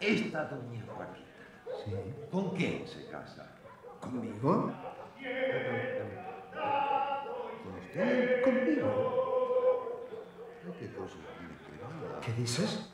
esta doña Joaquina, Sí. ¿con quién se casa? ¿Conmigo? ¿Con usted? ¿Conmigo? Ay, qué cosa inesperada. ¿Qué dices?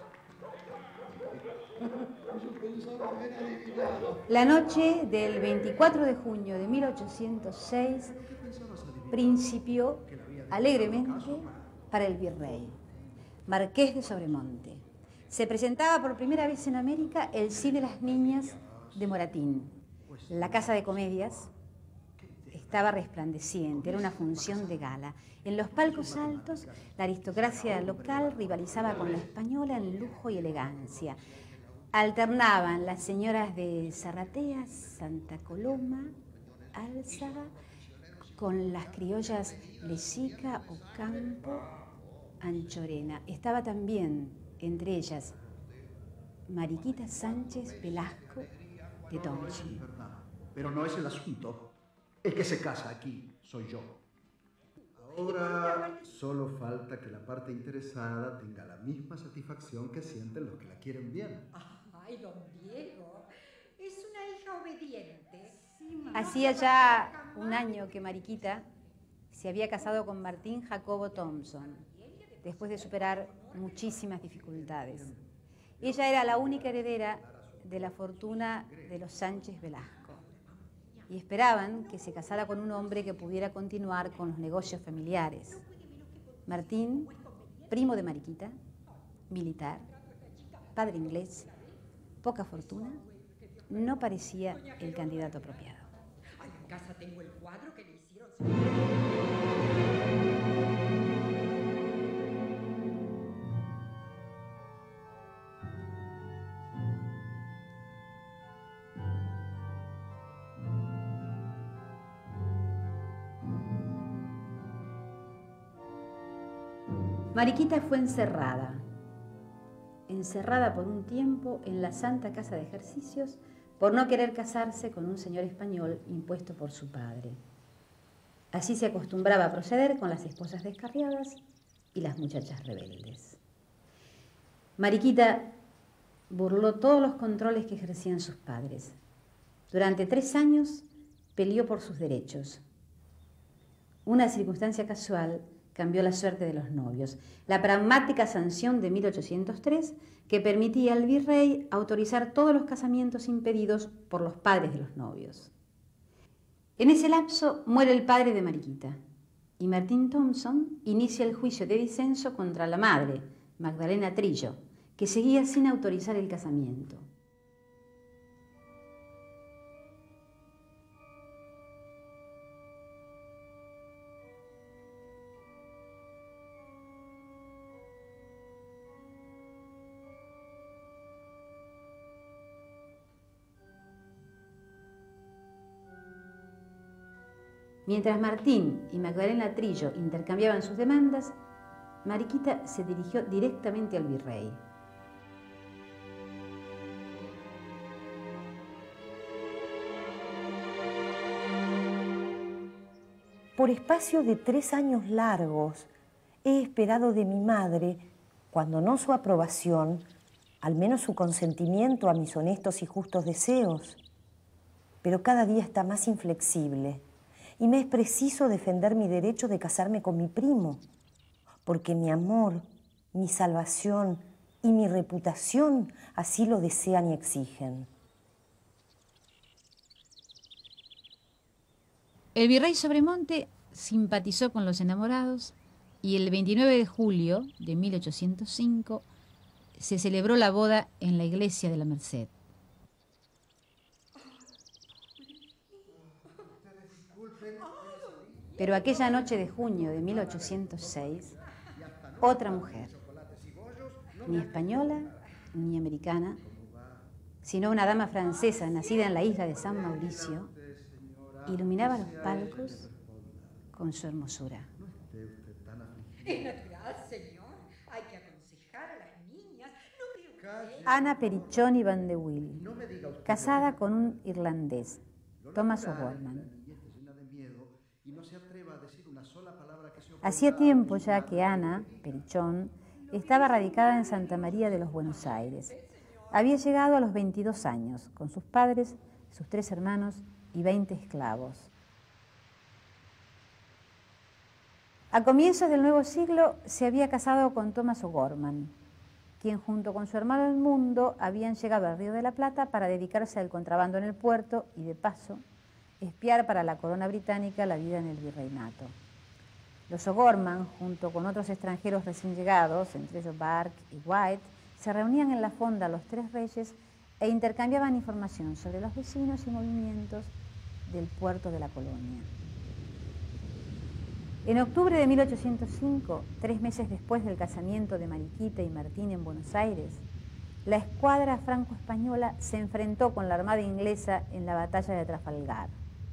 Yo pensaba haber adivinado. La noche del 24 de junio de 1806 principió alegremente para el virrey, marqués de Sobremonte. Se presentaba por primera vez en América el Cid de las Niñas de Moratín. La Casa de Comedias estaba resplandeciente, era una función de gala. En los palcos altos, la aristocracia local rivalizaba con la española en lujo y elegancia. Alternaban las señoras de Zarratea, Santa Coloma, Álzaga, con las criollas Lezica, Ocampo, Anchorena. Estaba también entre ellas Mariquita Sánchez Velasco de Thompson. Pero no es el asunto. El que se casa aquí soy yo. Ahora solo falta que la parte interesada tenga la misma satisfacción que sienten los que la quieren bien. Ay, don Diego, es una hija obediente. Hacía ya un año que Mariquita se había casado con Martín Jacobo Thompson, después de superar muchísimas dificultades. Ella era la única heredera de la fortuna de los Sánchez Velasco y esperaban que se casara con un hombre que pudiera continuar con los negocios familiares. Martín, primo de Mariquita, militar, padre inglés, poca fortuna, no parecía el candidato apropiado. Ay, en casa tengo el cuadro que le hicieron. Mariquita fue encerrada por un tiempo en la Santa Casa de Ejercicios por no querer casarse con un señor español impuesto por su padre. Así se acostumbraba a proceder con las esposas descarriadas y las muchachas rebeldes. Mariquita burló todos los controles que ejercían sus padres. Durante 3 años peleó por sus derechos. Una circunstancia casual cambió la suerte de los novios. La pragmática sanción de 1803 que permitía al virrey autorizar todos los casamientos impedidos por los padres de los novios. En ese lapso muere el padre de Mariquita y Martín Thompson inicia el juicio de disenso contra la madre, Magdalena Trillo, que seguía sin autorizar el casamiento. Mientras Martín y Magdalena Trillo intercambiaban sus demandas, Mariquita se dirigió directamente al virrey. Por espacio de 3 años largos he esperado de mi madre, cuando no su aprobación, al menos su consentimiento a mis honestos y justos deseos. Pero cada día está más inflexible y me es preciso defender mi derecho de casarme con mi primo, porque mi amor, mi salvación y mi reputación así lo desean y exigen. El virrey Sobremonte simpatizó con los enamorados y el 29 de julio de 1805 se celebró la boda en la iglesia de la Merced. Pero aquella noche de junio de 1806, otra mujer, ni española ni americana, sino una dama francesa nacida en la isla de San Mauricio, iluminaba los palcos con su hermosura. Es natural, señor. Hay que aconsejar a las niñas. No creo que... Ana Perichoni Van de Wiel, casada con un irlandés, Thomas O'Gorman. Hacía tiempo ya que Ana Perichón estaba radicada en Santa María de los Buenos Aires. Había llegado a los 22 años, con sus padres, sus 3 hermanos y 20 esclavos. A comienzos del nuevo siglo se había casado con Thomas O'Gorman, quien junto con su hermano Edmundo habían llegado al Río de la Plata para dedicarse al contrabando en el puerto y, de paso, espiar para la corona británica la vida en el virreinato. Los O'Gorman, junto con otros extranjeros recién llegados, entre ellos Burke y White, se reunían en la fonda Los Tres Reyes e intercambiaban información sobre los vecinos y movimientos del puerto de la colonia. En octubre de 1805, 3 meses después del casamiento de Mariquita y Martín en Buenos Aires, la escuadra franco-española se enfrentó con la armada inglesa en la batalla de Trafalgar.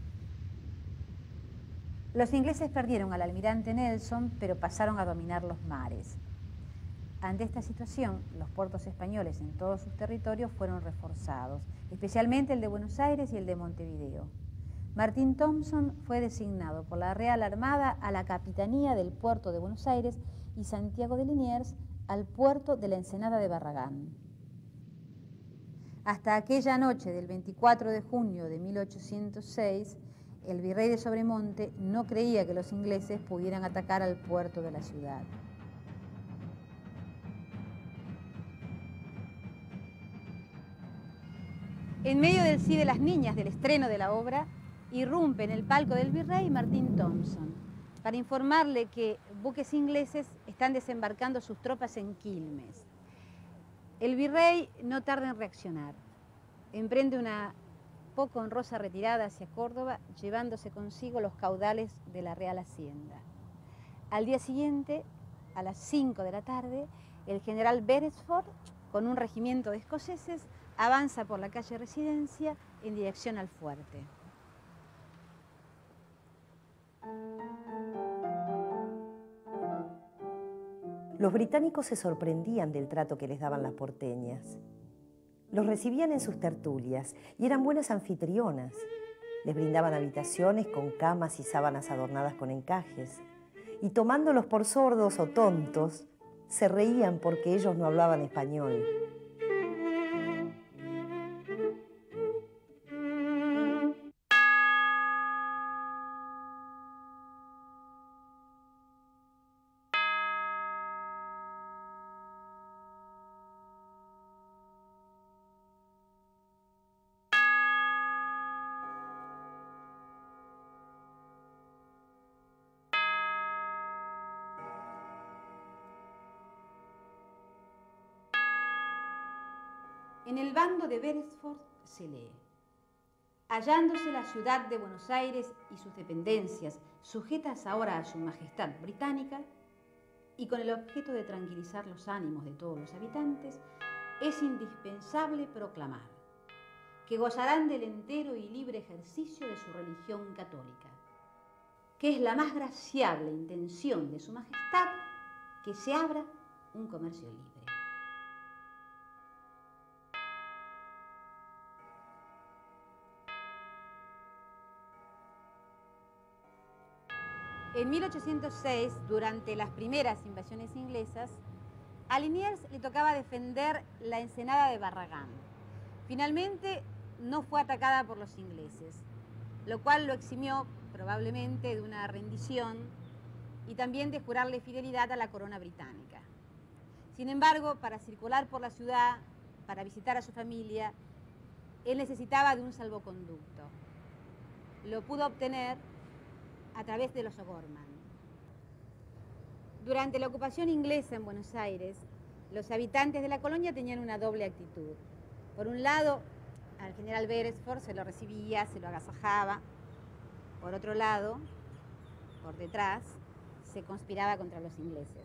Los ingleses perdieron al almirante Nelson, pero pasaron a dominar los mares. Ante esta situación, los puertos españoles en todos sus territorios fueron reforzados, especialmente el de Buenos Aires y el de Montevideo. Martín Thompson fue designado por la Real Armada a la capitanía del puerto de Buenos Aires y Santiago de Liniers al puerto de la Ensenada de Barragán. Hasta aquella noche del 24 de junio de 1806, el virrey de Sobremonte no creía que los ingleses pudieran atacar al puerto de la ciudad. En medio del sí de las niñas del estreno de la obra, irrumpe en el palco del virrey Martín Thompson para informarle que buques ingleses están desembarcando sus tropas en Quilmes. El virrey no tarda en reaccionar. Emprende una poco honrosa retirada hacia Córdoba, llevándose consigo los caudales de la Real Hacienda. Al día siguiente, a las 5 de la tarde, el general Beresford, con un regimiento de escoceses, avanza por la calle Residencia en dirección al fuerte. Los británicos se sorprendían del trato que les daban las porteñas. Los recibían en sus tertulias y eran buenas anfitrionas. Les brindaban habitaciones con camas y sábanas adornadas con encajes. Y tomándolos por sordos o tontos, se reían porque ellos no hablaban español. En el bando de Beresford se lee: hallándose la ciudad de Buenos Aires y sus dependencias sujetas ahora a su majestad británica, y con el objeto de tranquilizar los ánimos de todos los habitantes, es indispensable proclamar que gozarán del entero y libre ejercicio de su religión católica, que es la más graciable intención de su majestad que se abra un comercio libre. En 1806, durante las primeras invasiones inglesas, a Liniers le tocaba defender la Ensenada de Barragán. Finalmente, no fue atacada por los ingleses, lo cual lo eximió probablemente de una rendición y también de jurarle fidelidad a la corona británica. Sin embargo, para circular por la ciudad, para visitar a su familia, él necesitaba de un salvoconducto. Lo pudo obtener a través de los O'Gorman. Durante la ocupación inglesa en Buenos Aires, los habitantes de la colonia tenían una doble actitud. Por un lado, al general Beresford se lo recibía, se lo agasajaba. Por otro lado, por detrás, se conspiraba contra los ingleses.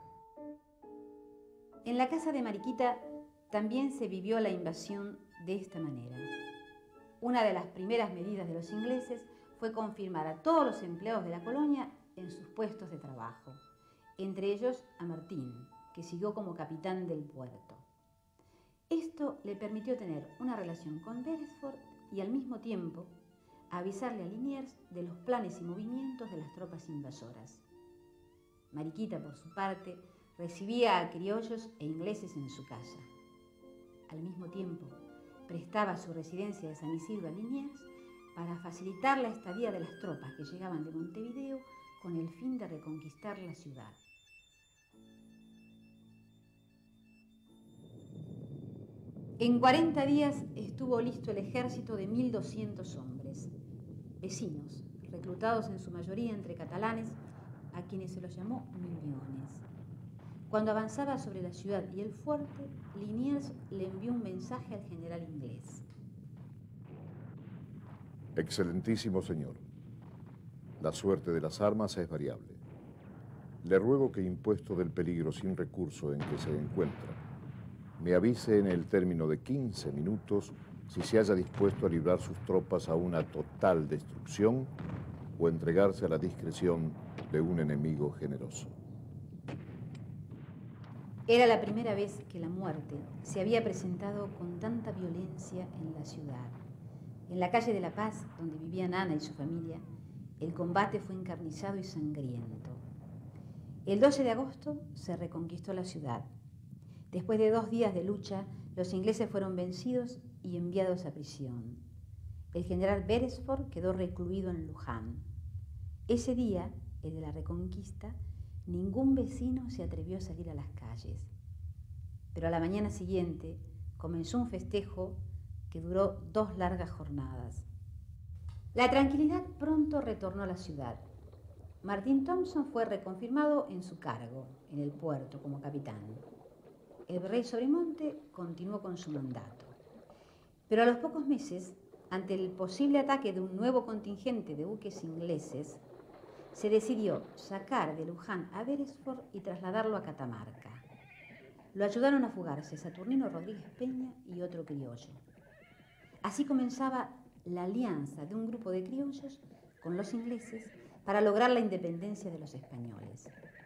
En la casa de Mariquita también se vivió la invasión de esta manera. Una de las primeras medidas de los ingleses fue confirmar a todos los empleados de la colonia en sus puestos de trabajo, entre ellos a Martín, que siguió como capitán del puerto. Esto le permitió tener una relación con Beresford y al mismo tiempo avisarle a Liniers de los planes y movimientos de las tropas invasoras. Mariquita, por su parte, recibía a criollos e ingleses en su casa. al mismo tiempo, prestaba su residencia de San Isidro a Liniers para facilitar la estadía de las tropas que llegaban de Montevideo con el fin de reconquistar la ciudad. En 40 días estuvo listo el ejército de 1.200 hombres, vecinos, reclutados en su mayoría entre catalanes, a quienes se los llamó miñones. Cuando avanzaba sobre la ciudad y el fuerte, Liniers le envió un mensaje al general inglés. Excelentísimo señor, la suerte de las armas es variable. Le ruego que, impuesto del peligro sin recurso en que se encuentra, me avise en el término de 15 minutos si se haya dispuesto a librar sus tropas a una total destrucción o entregarse a la discreción de un enemigo generoso. Era la primera vez que la muerte se había presentado con tanta violencia en la ciudad. En la calle de La Paz, donde vivían Ana y su familia, el combate fue encarnizado y sangriento. El 12 de agosto se reconquistó la ciudad. Después de 2 días de lucha, los ingleses fueron vencidos y enviados a prisión. El general Beresford quedó recluido en Luján. Ese día, el de la reconquista, ningún vecino se atrevió a salir a las calles. Pero a la mañana siguiente comenzó un festejo que duró 2 largas jornadas. La tranquilidad pronto retornó a la ciudad. Martin Thompson fue reconfirmado en su cargo en el puerto como capitán. El virrey Sobremonte continuó con su mandato. Pero a los pocos meses, ante el posible ataque de un nuevo contingente de buques ingleses, se decidió sacar de Luján a Beresford y trasladarlo a Catamarca. Lo ayudaron a fugarse Saturnino Rodríguez Peña y otro criollo. Así comenzaba la alianza de un grupo de criollos con los ingleses para lograr la independencia de los españoles.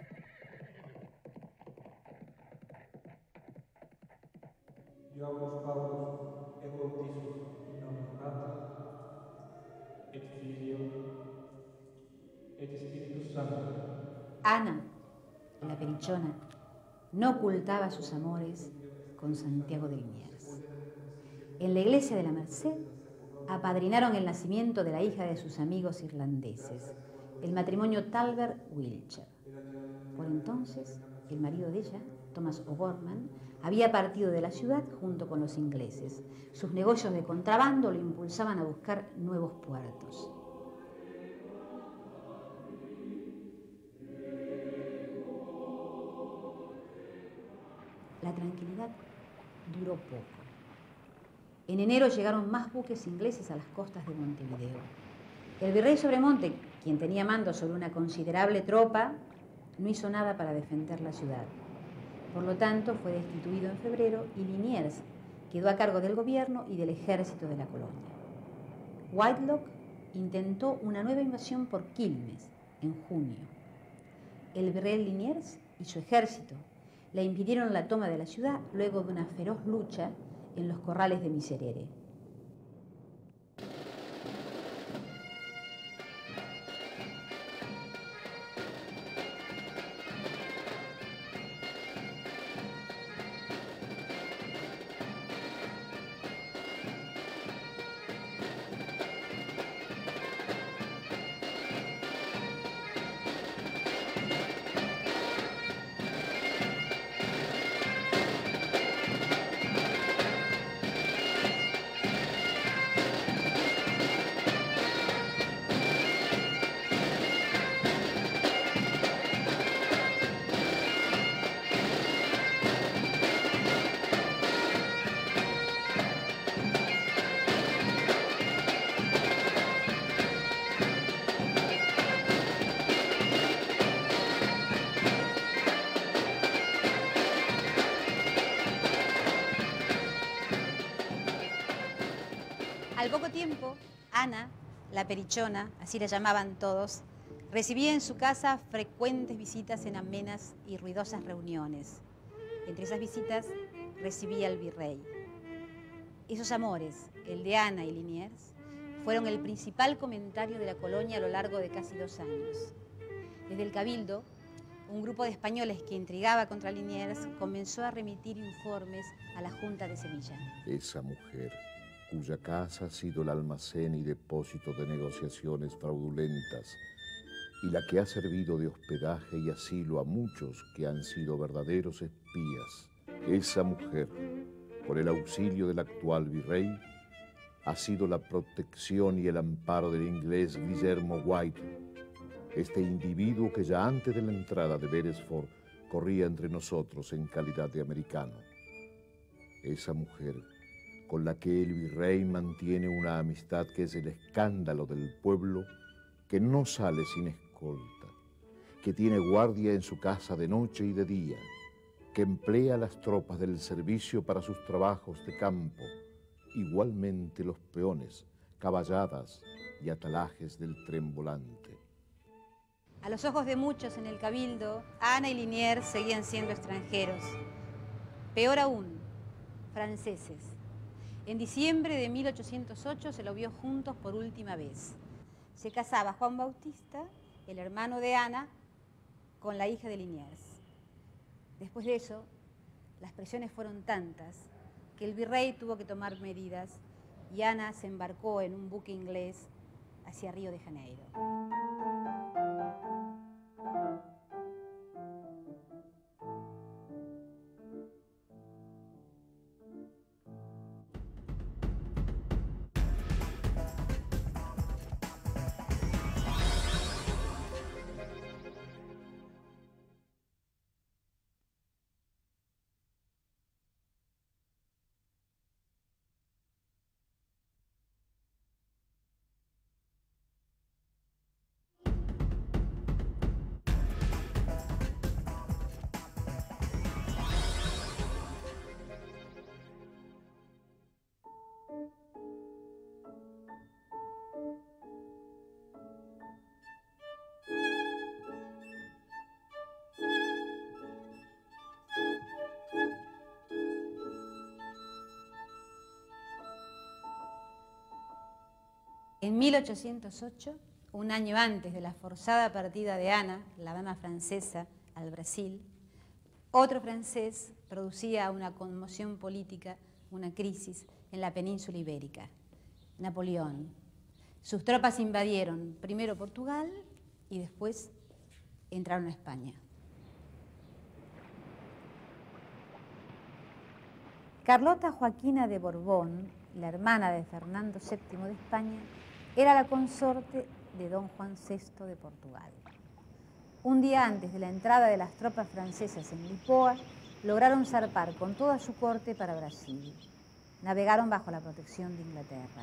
Yo vos Paulus et bautizus in nomine Patri et Filio et Spiritus Sancto. Ana, la perichona, no ocultaba sus amores con Santiago de Liniers. En la iglesia de la Merced apadrinaron el nacimiento de la hija de sus amigos irlandeses, el matrimonio Talbert-Wiltshire. Por entonces, el marido de ella, Thomas O'Gorman, había partido de la ciudad junto con los ingleses. Sus negocios de contrabando lo impulsaban a buscar nuevos puertos. La tranquilidad duró poco. En enero llegaron más buques ingleses a las costas de Montevideo. El virrey Sobremonte, quien tenía mando sobre una considerable tropa, no hizo nada para defender la ciudad. Por lo tanto, fue destituido en febrero y Liniers quedó a cargo del gobierno y del ejército de la colonia. Whitelock intentó una nueva invasión por Quilmes en junio. El virrey Liniers y su ejército le impidieron la toma de la ciudad luego de una feroz lucha en los corrales de Miserere. Al poco tiempo, Ana, la perichona, así la llamaban todos, recibía en su casa frecuentes visitas en amenas y ruidosas reuniones. Entre esas visitas recibía al virrey. Esos amores, el de Ana y Liniers, fueron el principal comentario de la colonia a lo largo de casi 2 años. Desde el Cabildo un grupo de españoles que intrigaba contra Liniers comenzó a remitir informes a la Junta de Sevilla. Esa mujer, cuya casa ha sido el almacén y depósito de negociaciones fraudulentas, y la que ha servido de hospedaje y asilo a muchos que han sido verdaderos espías, esa mujer, con el auxilio del actual virrey, ha sido la protección y el amparo del inglés Guillermo White, este individuo que ya antes de la entrada de Beresford corría entre nosotros en calidad de americano. Esa mujer con la que el virrey mantiene una amistad que es el escándalo del pueblo, que no sale sin escolta, que tiene guardia en su casa de noche y de día, que emplea las tropas del servicio para sus trabajos de campo, igualmente los peones, caballadas y atalajes del tren volante. A los ojos de muchos en el Cabildo, Ana y Liniers seguían siendo extranjeros. Peor aún, franceses. En diciembre de 1808 se lo vio juntos por última vez. Se casaba Juan Bautista, el hermano de Ana, con la hija de Liniers. Después de eso, las presiones fueron tantas que el virrey tuvo que tomar medidas y Ana se embarcó en un buque inglés hacia Río de Janeiro. En 1808, un año antes de la forzada partida de Ana, la dama francesa, al Brasil, otro francés producía una conmoción política, una crisis en la península ibérica, Napoleón. Sus tropas invadieron primero Portugal y después entraron a España. Carlota Joaquina de Borbón, la hermana de Fernando VII de España, era la consorte de don Juan VI de Portugal. Un día antes de la entrada de las tropas francesas en Lisboa, lograron zarpar con toda su corte para Brasil. Navegaron bajo la protección de Inglaterra.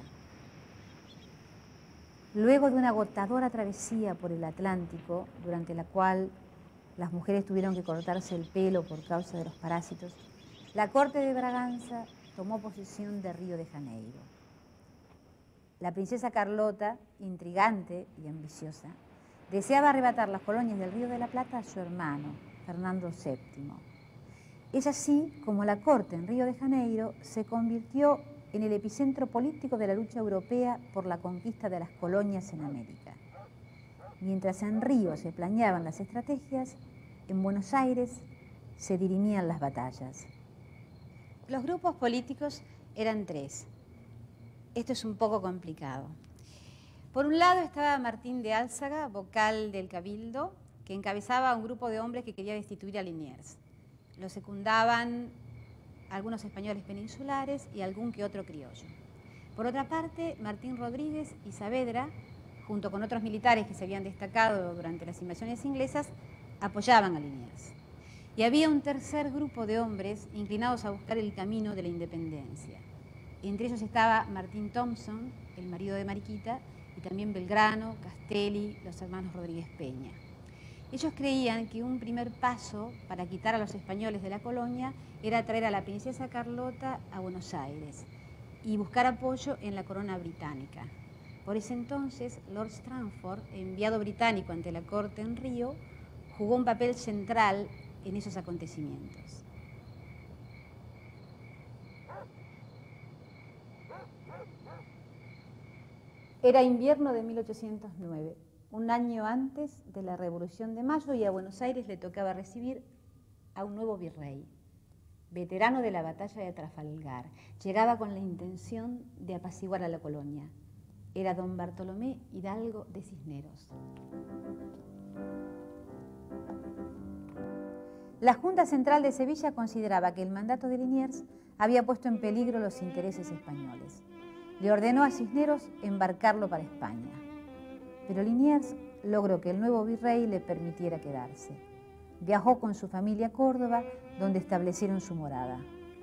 Luego de una agotadora travesía por el Atlántico, durante la cual las mujeres tuvieron que cortarse el pelo por causa de los parásitos, la corte de Braganza tomó posesión de Río de Janeiro. La princesa Carlota, intrigante y ambiciosa, deseaba arrebatar las colonias del Río de la Plata a su hermano, Fernando VII. Es así como la corte en Río de Janeiro se convirtió en el epicentro político de la lucha europea por la conquista de las colonias en América. Mientras en Río se planeaban las estrategias, en Buenos Aires se dirimían las batallas. Los grupos políticos eran tres. Esto es un poco complicado. Por un lado estaba Martín de Álzaga, vocal del Cabildo, que encabezaba a un grupo de hombres que quería destituir a Liniers. Lo secundaban algunos españoles peninsulares y algún que otro criollo. Por otra parte, Martín Rodríguez y Saavedra, junto con otros militares que se habían destacado durante las invasiones inglesas, apoyaban a Liniers. Y había un tercer grupo de hombres inclinados a buscar el camino de la independencia. Entre ellos estaba Martín Thompson, el marido de Mariquita, y también Belgrano, Castelli, los hermanos Rodríguez Peña. Ellos creían que un primer paso para quitar a los españoles de la colonia era traer a la princesa Carlota a Buenos Aires y buscar apoyo en la corona británica. Por ese entonces, Lord Strangford, enviado británico ante la corte en Río, jugó un papel central en esos acontecimientos. Era invierno de 1809. un año antes de la Revolución de Mayo, y a Buenos Aires le tocaba recibir a un nuevo virrey, veterano de la batalla de Trafalgar. Llegaba con la intención de apaciguar a la colonia. Era don Bartolomé Hidalgo de Cisneros. La Junta Central de Sevilla consideraba que el mandato de Liniers había puesto en peligro los intereses españoles. Le ordenó a Cisneros embarcarlo para España. Pero Liniers logró que el nuevo virrey le permitiera quedarse. Viajó con su familia a Córdoba, donde establecieron su morada.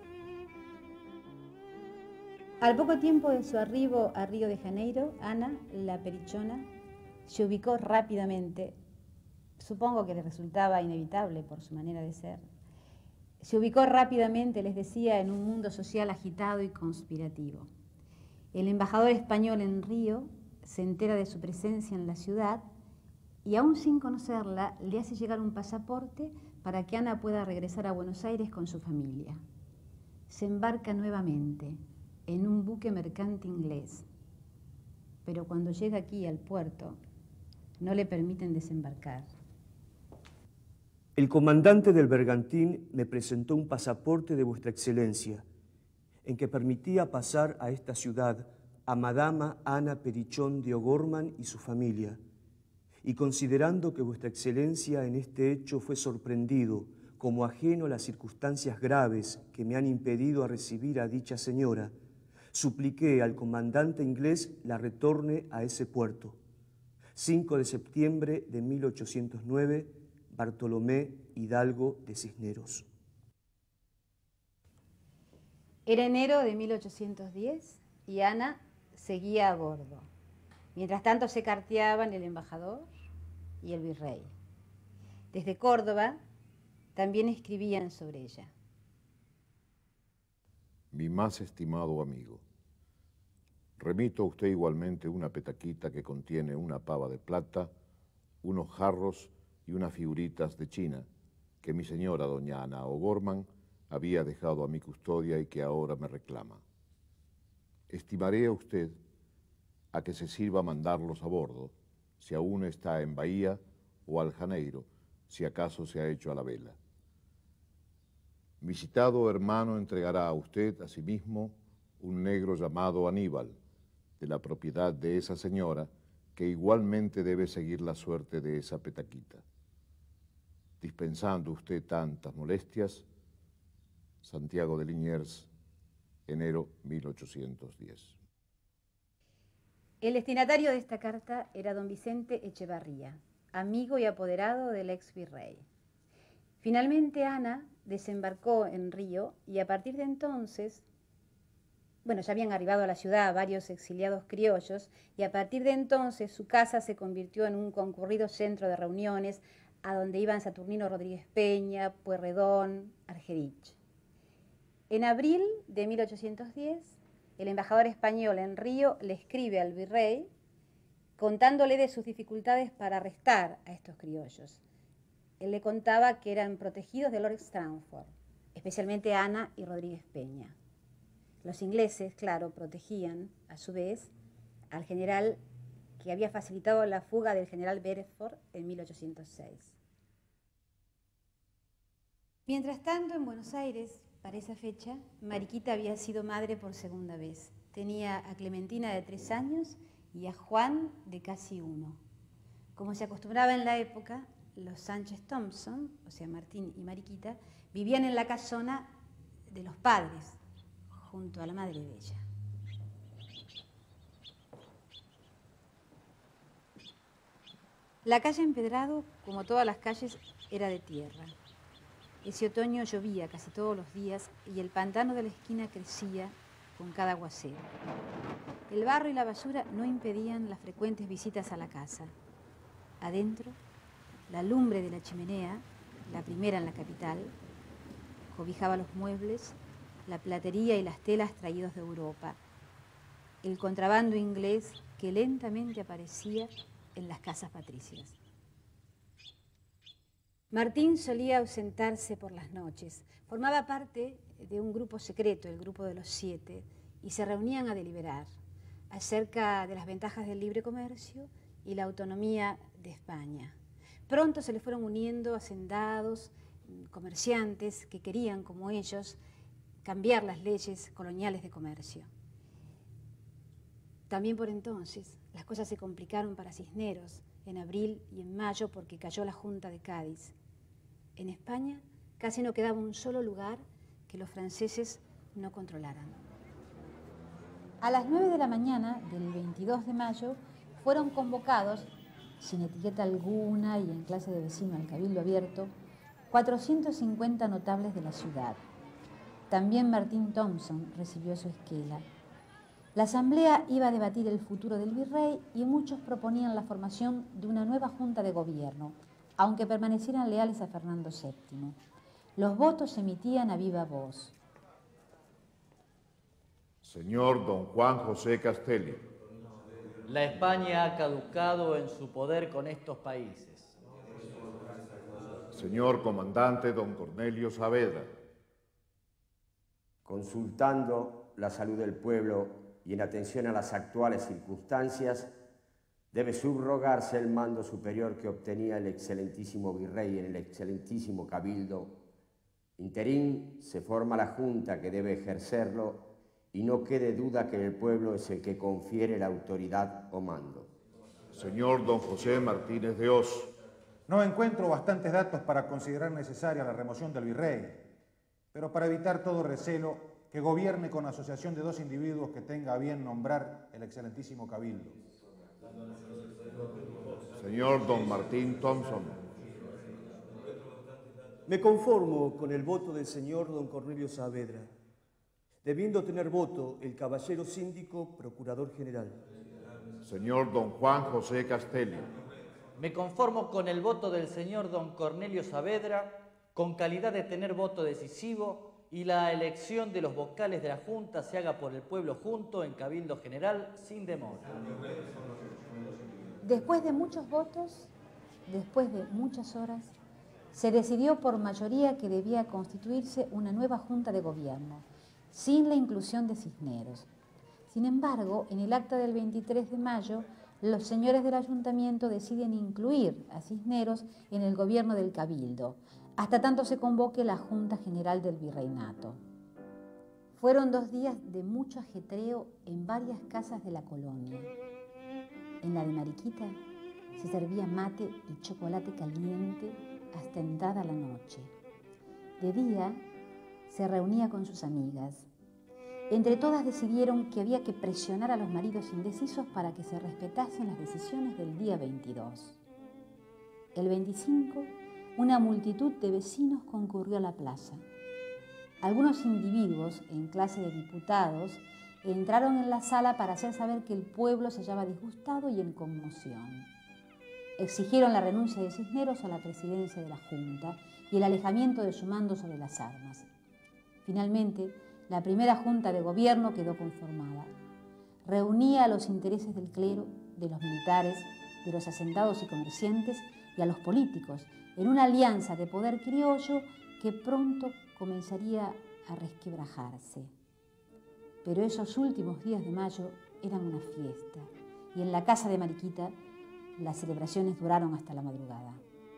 Al poco tiempo de su arribo a Río de Janeiro, Ana, la perichona, se ubicó rápidamente, supongo que le resultaba inevitable por su manera de ser, se ubicó rápidamente, les decía, en un mundo social agitado y conspirativo. El embajador español en Río se entera de su presencia en la ciudad y, aún sin conocerla, le hace llegar un pasaporte para que Ana pueda regresar a Buenos Aires con su familia. Se embarca nuevamente en un buque mercante inglés, pero cuando llega aquí al puerto no le permiten desembarcar. El comandante del bergantín me presentó un pasaporte de Vuestra Excelencia, en que permitía pasar a esta ciudad a Madama Ana Perichón de O'Gorman y su familia, y considerando que Vuestra Excelencia en este hecho fue sorprendido como ajeno a las circunstancias graves que me han impedido a recibir a dicha señora, supliqué al comandante inglés la retorne a ese puerto. 5 de septiembre de 1809, Bartolomé Hidalgo de Cisneros. Era enero de 1810 y Ana seguía a bordo. Mientras tanto se carteaban el embajador y el virrey. Desde Córdoba también escribían sobre ella. Mi más estimado amigo, remito a usted igualmente una petaquita que contiene una pava de plata, unos jarros y unas figuritas de China que mi señora doña Ana O'Gorman había dejado a mi custodia y que ahora me reclama. Estimaré a usted a que se sirva mandarlos a bordo, si aún está en Bahía, o al Janeiro, si acaso se ha hecho a la vela. Mi citado hermano entregará a usted, asimismo, un negro llamado Aníbal, de la propiedad de esa señora, que igualmente debe seguir la suerte de esa petaquita. Dispensando usted tantas molestias, Santiago de Liniers, enero 1810. El destinatario de esta carta era don Vicente Echevarría, amigo y apoderado del ex virrey. Finalmente Ana desembarcó en Río y a partir de entonces, ya habían arribado a la ciudad varios exiliados criollos y a partir de entonces su casa se convirtió en un concurrido centro de reuniones a donde iban Saturnino Rodríguez Peña, Pueyrredón, Argerich. En abril de 1810, el embajador español en Río le escribe al virrey contándole de sus dificultades para arrestar a estos criollos. Él le contaba que eran protegidos de Lord Strangford, especialmente Ana y Rodríguez Peña. Los ingleses, claro, protegían, a su vez, al general que había facilitado la fuga del general Beresford en 1806. Mientras tanto, en Buenos Aires, para esa fecha, Mariquita había sido madre por segunda vez. Tenía a Clementina de 3 años y a Juan de casi 1. Como se acostumbraba en la época, los Sánchez Thompson, o sea, Martín y Mariquita, vivían en la casona de los padres, junto a la madre de ella. La calle Empedrado, como todas las calles, era de tierra. Ese otoño llovía casi todos los días y el pantano de la esquina crecía con cada aguacero. El barro y la basura no impedían las frecuentes visitas a la casa. Adentro, la lumbre de la chimenea, la primera en la capital, cobijaba los muebles, la platería y las telas traídos de Europa, el contrabando inglés que lentamente aparecía en las casas patricias. Martín solía ausentarse por las noches. Formaba parte de un grupo secreto, el grupo de los 7, y se reunían a deliberar acerca de las ventajas del libre comercio y la autonomía de España. Pronto se le fueron uniendo hacendados, comerciantes que querían, como ellos, cambiar las leyes coloniales de comercio. También por entonces las cosas se complicaron para Cisneros en abril y en mayo porque cayó la Junta de Cádiz. En España casi no quedaba un solo lugar que los franceses no controlaran. A las 9 de la mañana del 22 de mayo fueron convocados, sin etiqueta alguna y en clase de vecino al Cabildo Abierto, 450 notables de la ciudad. También Martín Thompson recibió su esquela. La asamblea iba a debatir el futuro del virrey y muchos proponían la formación de una nueva junta de gobierno, aunque permanecieran leales a Fernando VII. Los votos se emitían a viva voz. Señor don Juan José Castelli. La España ha caducado en su poder con estos países. Señor comandante don Cornelio Saavedra. Consultando la salud del pueblo y en atención a las actuales circunstancias, debe subrogarse el mando superior que obtenía el excelentísimo virrey en el excelentísimo cabildo. Interín se forma la junta que debe ejercerlo y no quede duda que el pueblo es el que confiere la autoridad o mando. Señor don José Martínez de Oz. No encuentro bastantes datos para considerar necesaria la remoción del virrey, pero para evitar todo recelo, que gobierne con asociación de dos individuos que tenga a bien nombrar el excelentísimo cabildo. Señor don Martín Thompson. Me conformo con el voto del señor don Cornelio Saavedra, debiendo tener voto el caballero síndico procurador general. Señor don Juan José Castelli. Me conformo con el voto del señor don Cornelio Saavedra, con calidad de tener voto decisivo, y la elección de los vocales de la Junta se haga por el pueblo junto en Cabildo General sin demora. Después de muchos votos, después de muchas horas, se decidió por mayoría que debía constituirse una nueva Junta de Gobierno, sin la inclusión de Cisneros. Sin embargo, en el acta del 23 de mayo, los señores del ayuntamiento deciden incluir a Cisneros en el gobierno del Cabildo, hasta tanto se convoque la Junta General del Virreinato. Fueron 2 días de mucho ajetreo en varias casas de la colonia. En la de Mariquita se servía mate y chocolate caliente hasta entrada la noche. De día se reunía con sus amigas. Entre todas decidieron que había que presionar a los maridos indecisos para que se respetasen las decisiones del día 22. El 25, una multitud de vecinos concurrió a la plaza. Algunos individuos, en clase de diputados, entraron en la sala para hacer saber que el pueblo se hallaba disgustado y en conmoción. Exigieron la renuncia de Cisneros a la presidencia de la Junta y el alejamiento de su mando sobre las armas. Finalmente, la primera Junta de Gobierno quedó conformada. Reunía a los intereses del clero, de los militares, de los hacendados y comerciantes y a los políticos, en una alianza de poder criollo que pronto comenzaría a resquebrajarse. Pero esos últimos días de mayo eran una fiesta, y en la casa de Mariquita las celebraciones duraron hasta la madrugada.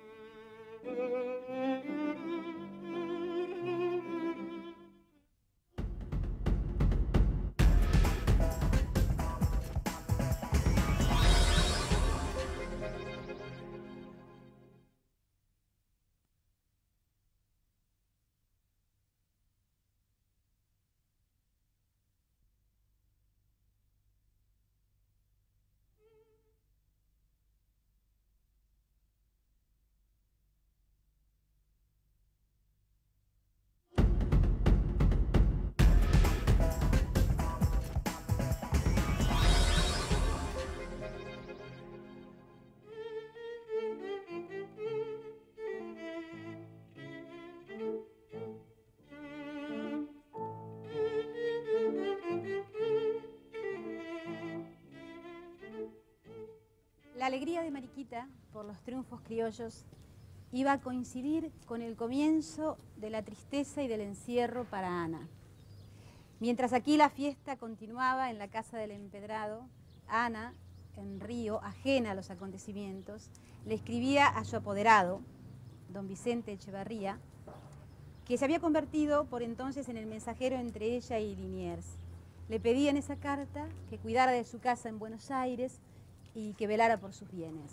La alegría de Mariquita por los triunfos criollos iba a coincidir con el comienzo de la tristeza y del encierro para Ana. Mientras aquí la fiesta continuaba en la casa del empedrado, Ana, en Río, ajena a los acontecimientos, le escribía a su apoderado, don Vicente Echevarría, que se había convertido por entonces en el mensajero entre ella y Liniers. Le pedía en esa carta que cuidara de su casa en Buenos Aires y que velara por sus bienes.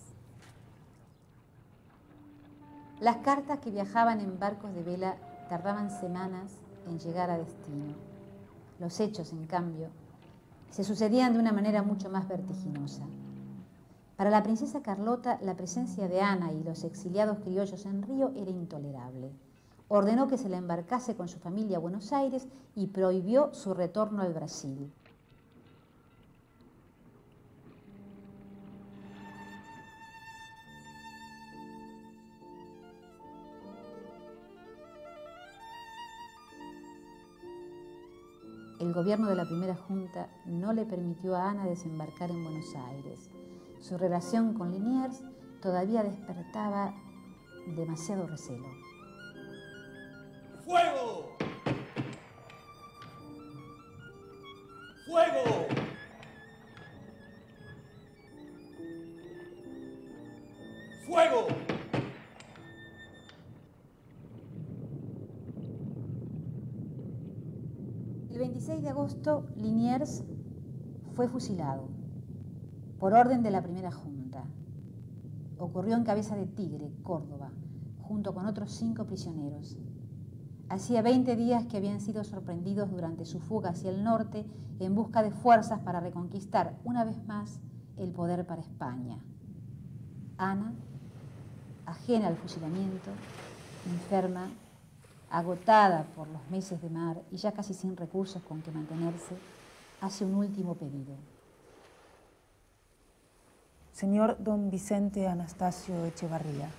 Las cartas que viajaban en barcos de vela tardaban semanas en llegar a destino. Los hechos, en cambio, se sucedían de una manera mucho más vertiginosa. Para la princesa Carlota, la presencia de Ana y los exiliados criollos en Río era intolerable. Ordenó que se la embarcase con su familia a Buenos Aires y prohibió su retorno al Brasil. El gobierno de la primera junta no le permitió a Ana desembarcar en Buenos Aires. Su relación con Liniers todavía despertaba demasiado recelo. ¡Fuego! ¡Fuego! ¡Fuego! El 26 de agosto, Liniers fue fusilado por orden de la primera junta. Ocurrió en Cabeza de Tigre, Córdoba, junto con otros 5 prisioneros. Hacía 20 días que habían sido sorprendidos durante su fuga hacia el norte en busca de fuerzas para reconquistar una vez más el poder para España. Ana, ajena al fusilamiento, enferma, agotada por los meses de mar y ya casi sin recursos con que mantenerse, hace un último pedido. Señor don Vicente Anastasio Echevarría,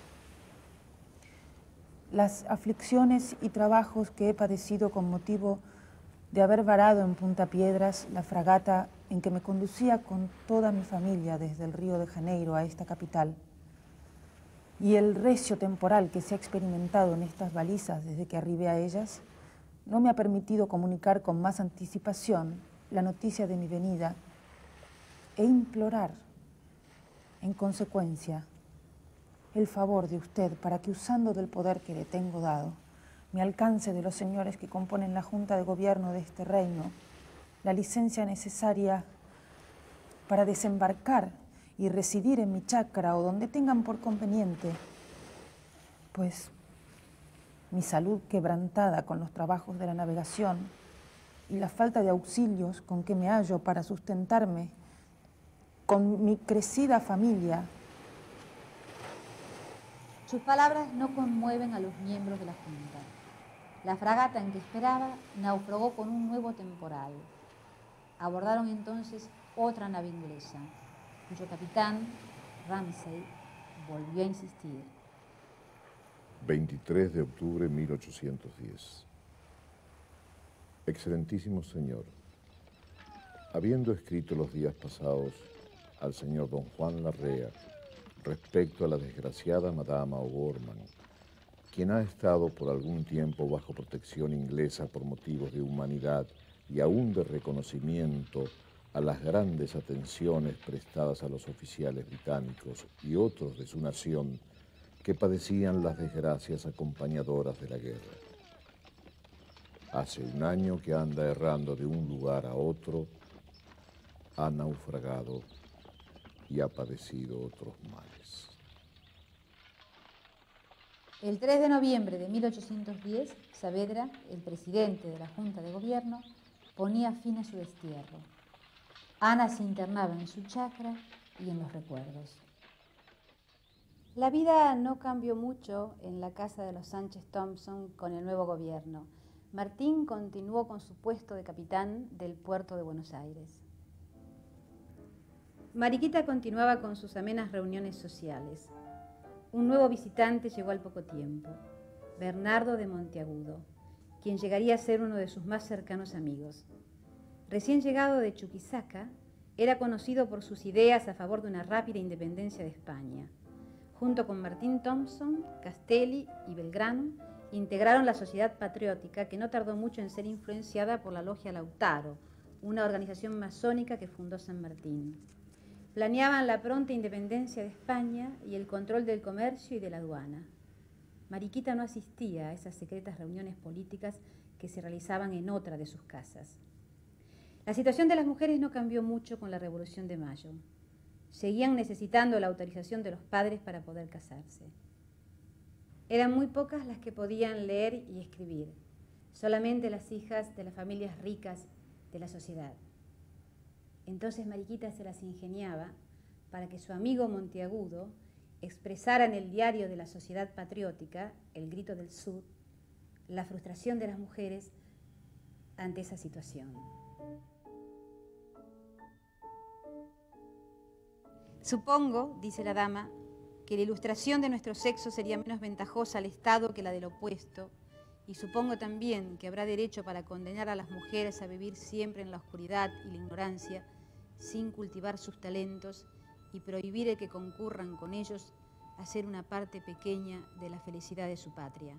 las aflicciones y trabajos que he padecido con motivo de haber varado en Punta Piedras la fragata en que me conducía con toda mi familia desde el Río de Janeiro a esta capital, y el recio temporal que se ha experimentado en estas balizas desde que arribé a ellas, no me ha permitido comunicar con más anticipación la noticia de mi venida e implorar, en consecuencia, el favor de usted para que, usando del poder que le tengo dado, me alcance de los señores que componen la Junta de Gobierno de este reino la licencia necesaria para desembarcar y residir en mi chacra o donde tengan por conveniente, pues mi salud quebrantada con los trabajos de la navegación y la falta de auxilios con que me hallo para sustentarme con mi crecida familia. Sus palabras no conmueven a los miembros de la Junta. La fragata en que esperaba naufragó con un nuevo temporal. Abordaron entonces otra nave inglesa, cuyo capitán, Ramsay, volvió a insistir. 23 de octubre de 1810. Excelentísimo señor, habiendo escrito los días pasados al señor don Juan Larrea respecto a la desgraciada Madama O'Gorman, quien ha estado por algún tiempo bajo protección inglesa por motivos de humanidad y aún de reconocimiento a las grandes atenciones prestadas a los oficiales británicos y otros de su nación que padecían las desgracias acompañadoras de la guerra. Hace un año que anda errando de un lugar a otro, ha naufragado y ha padecido otros males. El 3 de noviembre de 1810, Saavedra, el presidente de la Junta de Gobierno, ponía fin a su destierro. Ana se internaba en su chacra y en los recuerdos. La vida no cambió mucho en la casa de los Sánchez Thompson con el nuevo gobierno. Martín continuó con su puesto de capitán del puerto de Buenos Aires. Mariquita continuaba con sus amenas reuniones sociales. Un nuevo visitante llegó al poco tiempo, Bernardo de Monteagudo, quien llegaría a ser uno de sus más cercanos amigos. Recién llegado de Chuquisaca, era conocido por sus ideas a favor de una rápida independencia de España. Junto con Martín Thompson, Castelli y Belgrano, integraron la Sociedad Patriótica, que no tardó mucho en ser influenciada por la Logia Lautaro, una organización masónica que fundó San Martín. Planeaban la pronta independencia de España y el control del comercio y de la aduana. Mariquita no asistía a esas secretas reuniones políticas que se realizaban en otra de sus casas. La situación de las mujeres no cambió mucho con la Revolución de Mayo. Seguían necesitando la autorización de los padres para poder casarse. Eran muy pocas las que podían leer y escribir, solamente las hijas de las familias ricas de la sociedad. Entonces Mariquita se las ingeniaba para que su amigo Monteagudo expresara en el diario de la Sociedad Patriótica, El Grito del Sur, la frustración de las mujeres ante esa situación. Supongo, dice la dama, que la ilustración de nuestro sexo sería menos ventajosa al Estado que la del opuesto, y supongo también que habrá derecho para condenar a las mujeres a vivir siempre en la oscuridad y la ignorancia, sin cultivar sus talentos y prohibir el que concurran con ellos a ser una parte pequeña de la felicidad de su patria.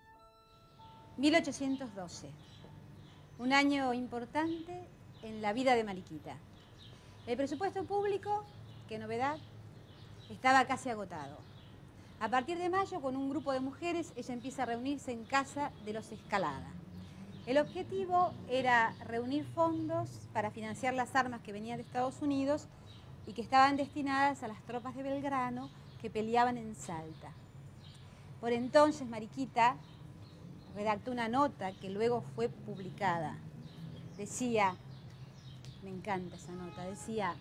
1812, un año importante en la vida de Mariquita. El presupuesto público, qué novedad, estaba casi agotado. A partir de mayo, con un grupo de mujeres, ella empieza a reunirse en casa de los Escalada. El objetivo era reunir fondos para financiar las armas que venían de Estados Unidos y que estaban destinadas a las tropas de Belgrano que peleaban en Salta. Por entonces, Mariquita redactó una nota que luego fue publicada. Decía, me encanta esa nota, decía: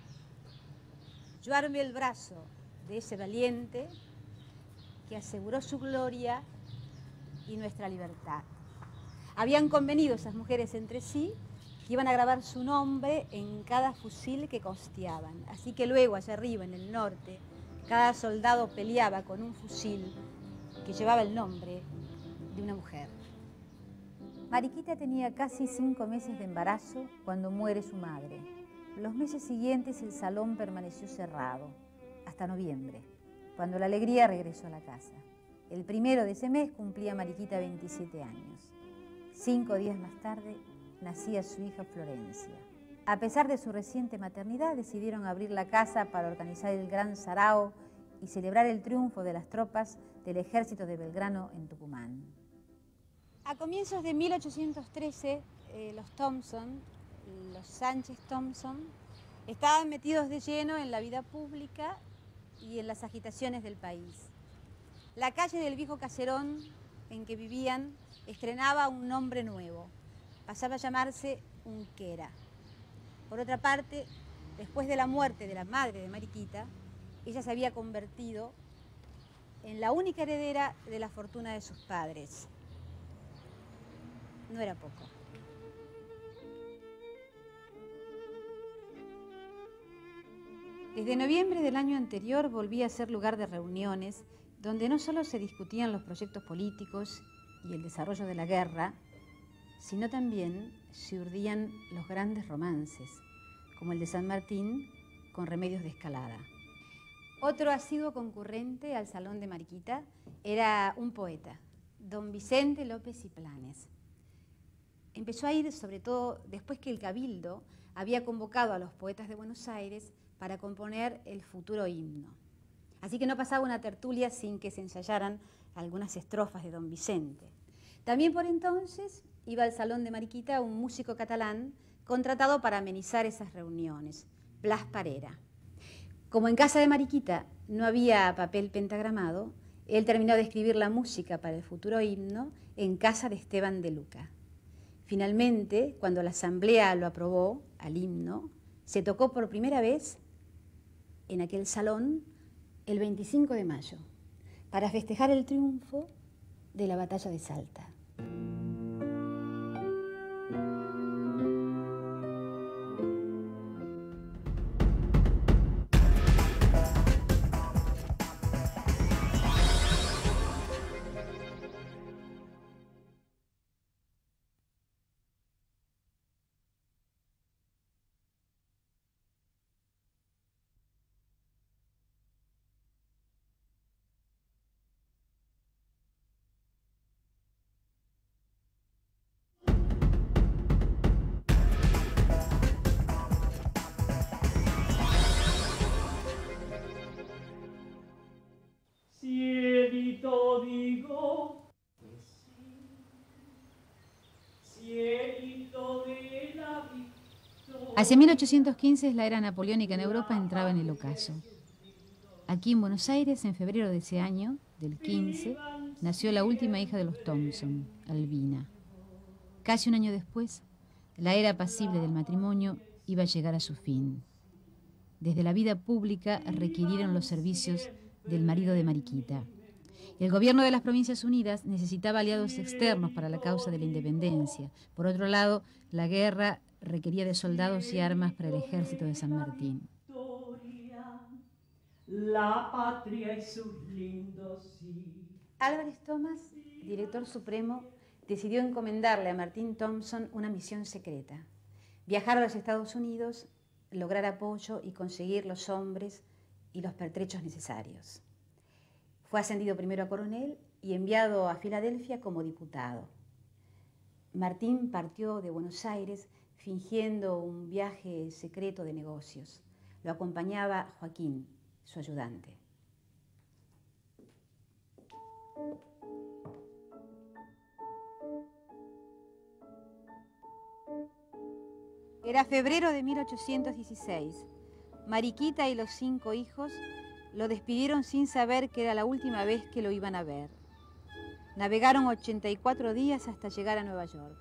yo armé el brazo de ese valiente que aseguró su gloria y nuestra libertad. Habían convenido esas mujeres entre sí que iban a grabar su nombre en cada fusil que costeaban. Así que luego, allá arriba, en el norte, cada soldado peleaba con un fusil que llevaba el nombre de una mujer. Mariquita tenía casi 5 meses de embarazo cuando muere su madre. Los meses siguientes el salón permaneció cerrado, hasta noviembre, cuando la alegría regresó a la casa. El 1 de ese mes cumplía Mariquita 27 años. 5 días más tarde nacía su hija Florencia. A pesar de su reciente maternidad, decidieron abrir la casa para organizar el gran sarao y celebrar el triunfo de las tropas del ejército de Belgrano en Tucumán. A comienzos de 1813, los Thompson, los Sánchez Thompson, estaban metidos de lleno en la vida pública y en las agitaciones del país. La calle del viejo caserón en que vivían estrenaba un nombre nuevo. Pasaba a llamarse Unquera. Por otra parte, después de la muerte de la madre de Mariquita, ella se había convertido en la única heredera de la fortuna de sus padres. No era poco. Desde noviembre del año anterior volvía a ser lugar de reuniones donde no solo se discutían los proyectos políticos y el desarrollo de la guerra, sino también se urdían los grandes romances, como el de San Martín con Remedios de Escalada. Otro asiduo concurrente al salón de Mariquita era un poeta, don Vicente López y Planes. Empezó a ir sobre todo después que el Cabildo había convocado a los poetas de Buenos Aires para componer el futuro himno. Así que no pasaba una tertulia sin que se ensayaran algunas estrofas de don Vicente. También por entonces iba al salón de Mariquita un músico catalán contratado para amenizar esas reuniones, Blas Parera. Como en casa de Mariquita no había papel pentagramado, él terminó de escribir la música para el futuro himno en casa de Esteban de Luca. Finalmente, cuando la asamblea lo aprobó al himno, se tocó por primera vez en aquel salón el 25 de mayo, para festejar el triunfo de la batalla de Salta. Hacia 1815 la era napoleónica en Europa entraba en el ocaso. Aquí en Buenos Aires, en febrero de ese año, del 15, nació la última hija de los Thompson, Albina. Casi un año después, la era apacible del matrimonio iba a llegar a su fin. Desde la vida pública requirieron los servicios del marido de Mariquita. El gobierno de las Provincias Unidas necesitaba aliados externos para la causa de la independencia. Por otro lado, la guerra requería de soldados y armas para el ejército de San Martín. La patria y sus lindos hijos. Álvarez Thomas, director supremo, decidió encomendarle a Martín Thompson una misión secreta: viajar a los Estados Unidos, lograr apoyo y conseguir los hombres y los pertrechos necesarios. Fue ascendido primero a coronel y enviado a Filadelfia como diputado. Martín partió de Buenos Aires fingiendo un viaje secreto de negocios. Lo acompañaba Joaquín, su ayudante. Era febrero de 1816. Mariquita y los 5 hijos lo despidieron sin saber que era la última vez que lo iban a ver. Navegaron 84 días hasta llegar a Nueva York.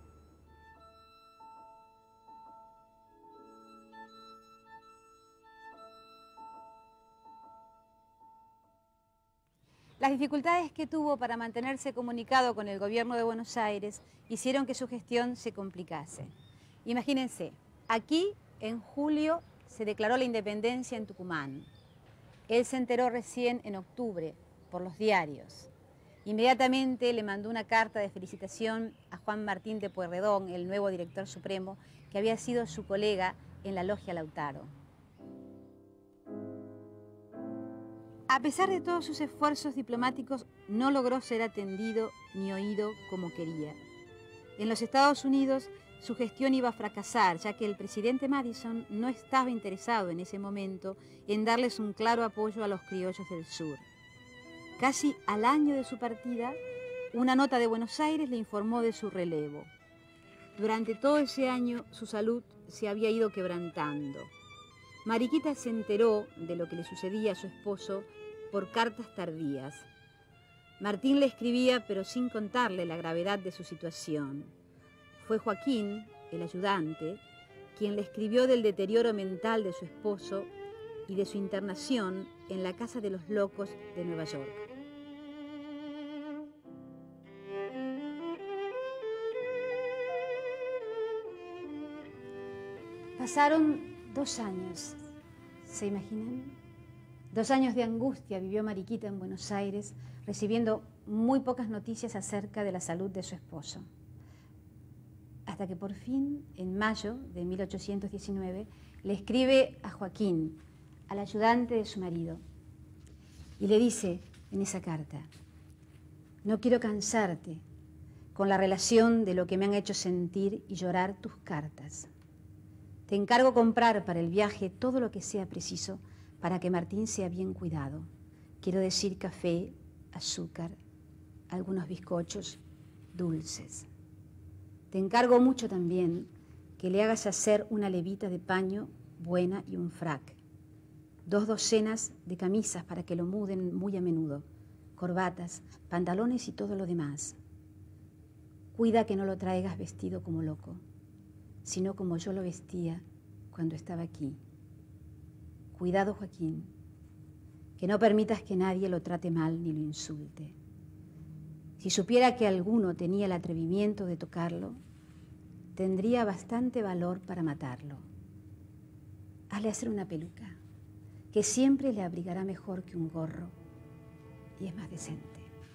Las dificultades que tuvo para mantenerse comunicado con el gobierno de Buenos Aires hicieron que su gestión se complicase. Imagínense, aquí en julio se declaró la independencia en Tucumán. Él se enteró recién en octubre por los diarios. Inmediatamente le mandó una carta de felicitación a Juan Martín de Pueyrredón, el nuevo director supremo, que había sido su colega en la Logia Lautaro. A pesar de todos sus esfuerzos diplomáticos, no logró ser atendido ni oído como quería. En los Estados Unidos, su gestión iba a fracasar, ya que el presidente Madison no estaba interesado en ese momento en darles un claro apoyo a los criollos del sur. Casi al año de su partida, una nota de Buenos Aires le informó de su relevo. Durante todo ese año, su salud se había ido quebrantando. Mariquita se enteró de lo que le sucedía a su esposo por cartas tardías. Martín le escribía, pero sin contarle la gravedad de su situación. Fue Joaquín, el ayudante, quien le escribió del deterioro mental de su esposo y de su internación en la Casa de los Locos de Nueva York. Pasaron 2 años, ¿se imaginan? 2 años de angustia vivió Mariquita en Buenos Aires, recibiendo muy pocas noticias acerca de la salud de su esposo. Hasta que por fin, en mayo de 1819, le escribe a Joaquín, al ayudante de su marido, y le dice en esa carta: no quiero cansarte con la relación de lo que me han hecho sentir y llorar tus cartas. Te encargo comprar para el viaje todo lo que sea preciso para que Martín sea bien cuidado. Quiero decir café, azúcar, algunos bizcochos, dulces. Te encargo mucho también que le hagas hacer una levita de paño buena y un frac. 2 docenas de camisas para que lo muden muy a menudo, corbatas, pantalones y todo lo demás. Cuida que no lo traigas vestido como loco, sino como yo lo vestía cuando estaba aquí. Cuidado, Joaquín, que no permitas que nadie lo trate mal ni lo insulte. Si supiera que alguno tenía el atrevimiento de tocarlo, tendría bastante valor para matarlo. Hazle hacer una peluca, que siempre le abrigará mejor que un gorro y es más decente.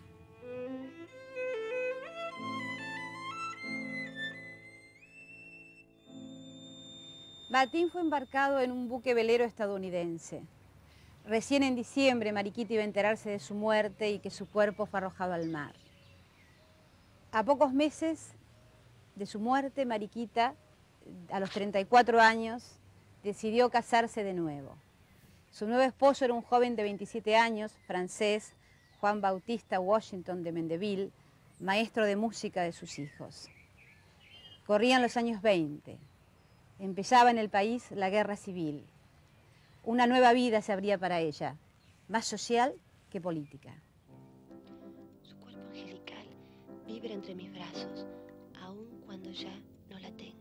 Martín fue embarcado en un buque velero estadounidense. Recién en diciembre, Mariquita iba a enterarse de su muerte y que su cuerpo fue arrojado al mar. A pocos meses de su muerte, Mariquita, a los 34 años, decidió casarse de nuevo. Su nuevo esposo era un joven de 27 años, francés, Juan Bautista Washington de Mendeville, maestro de música de sus hijos. Corrían los años 20. Empezaba en el país la guerra civil. Una nueva vida se abría para ella, más social que política. Su cuerpo angelical vibra entre mis brazos, aun cuando ya no la tengo.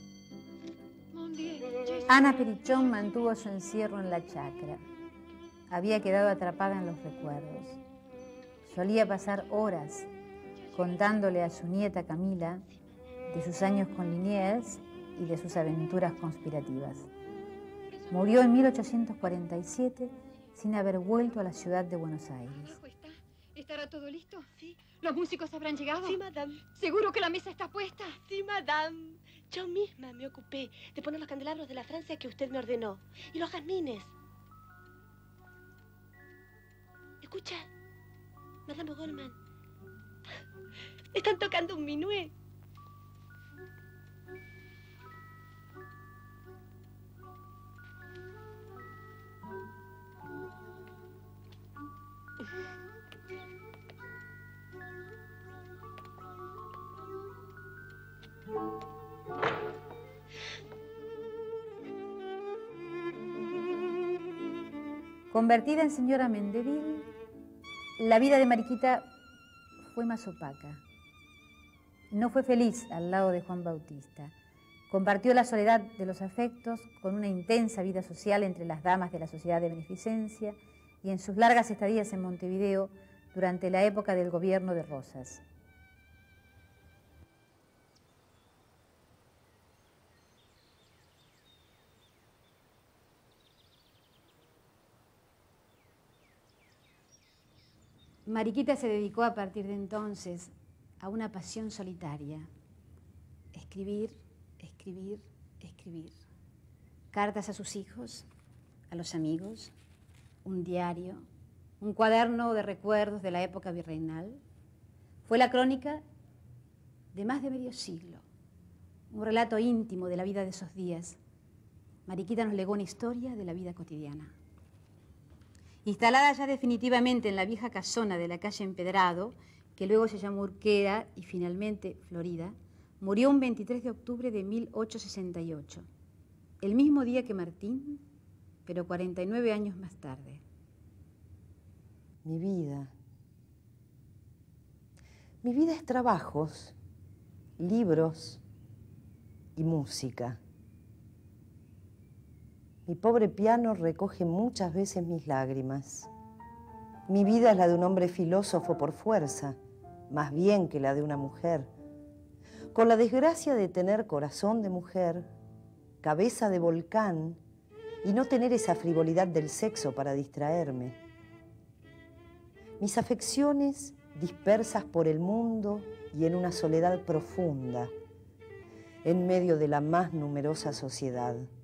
Ana Perichón mantuvo su encierro en la chacra. Había quedado atrapada en los recuerdos. Solía pasar horas contándole a su nieta Camila de sus años con Liniers y de sus aventuras conspirativas. Murió en 1847 sin haber vuelto a la ciudad de Buenos Aires. ¿Estará todo listo? Sí. ¿Los músicos habrán llegado? Sí, madame. ¿Seguro que la mesa está puesta? Sí, madame. Yo misma me ocupé de poner los candelabros de la Francia que usted me ordenó. Y los jazmines. Escucha, madame Goldman. Están tocando un minué. Convertida en señora Mendeville, la vida de Mariquita fue más opaca. No fue feliz al lado de Juan Bautista. Compartió la soledad de los afectos con una intensa vida social entre las damas de la Sociedad de Beneficencia y en sus largas estadías en Montevideo durante la época del gobierno de Rosas. Mariquita se dedicó a partir de entonces a una pasión solitaria: escribir, escribir, escribir. Cartas a sus hijos, a los amigos, un diario, un cuaderno de recuerdos de la época virreinal. Fue la crónica de más de medio siglo, un relato íntimo de la vida de esos días. Mariquita nos legó una historia de la vida cotidiana. Instalada ya definitivamente en la vieja casona de la calle Empedrado, que luego se llamó Urquera y finalmente Florida, murió un 23 de octubre de 1868, el mismo día que Martín, pero 49 años más tarde. Mi vida es trabajos, libros y música. Mi pobre piano recoge muchas veces mis lágrimas. Mi vida es la de un hombre filósofo por fuerza, más bien que la de una mujer, con la desgracia de tener corazón de mujer, cabeza de volcán y no tener esa frivolidad del sexo para distraerme. Mis afecciones dispersas por el mundo y en una soledad profunda, en medio de la más numerosa sociedad.